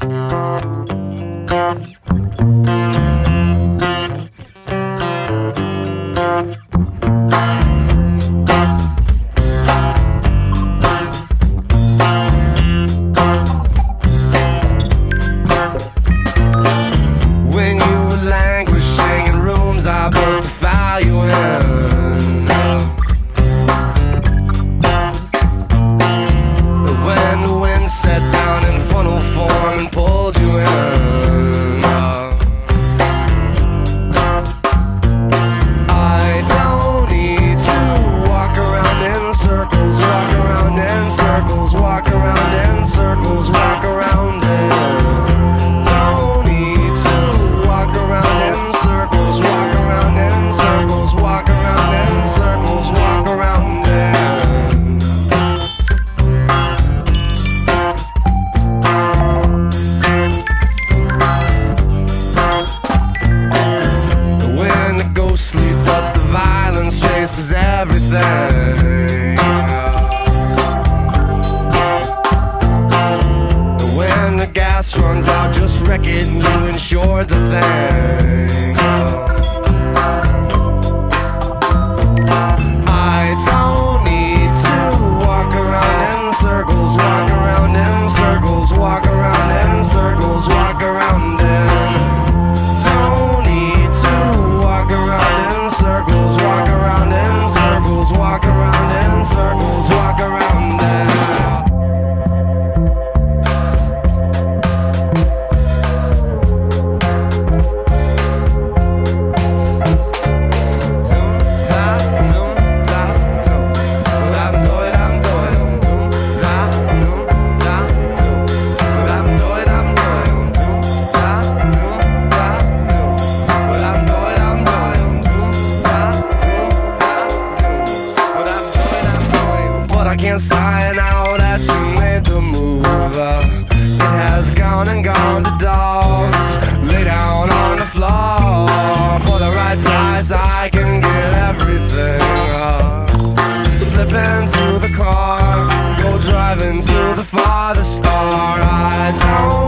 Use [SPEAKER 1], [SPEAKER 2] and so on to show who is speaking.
[SPEAKER 1] When you were languishing in rooms I built to file you in. When the wind set down in funnel form and pulled you in. I don't need to walk around in circles, walk around in circles, walk around in circles, walk around in. Don't need to walk around in circles, walk around in circles, walk around in circles, walk around in. When the ghostly dust of violence chases everything. When the gas runs out, just wreck it and you insured the thing. I don't need to walk around in circles, walk around in circles, walk around in circles, walk around in. Don't need to walk around in circles, walk around in circles, walk around in circles, walk around in. I can't sign out that you made the move. It has gone and gone to dogs. Lay down on the floor. For the right price I can get everything. Slip into the car, go driving to the farthest star. I don't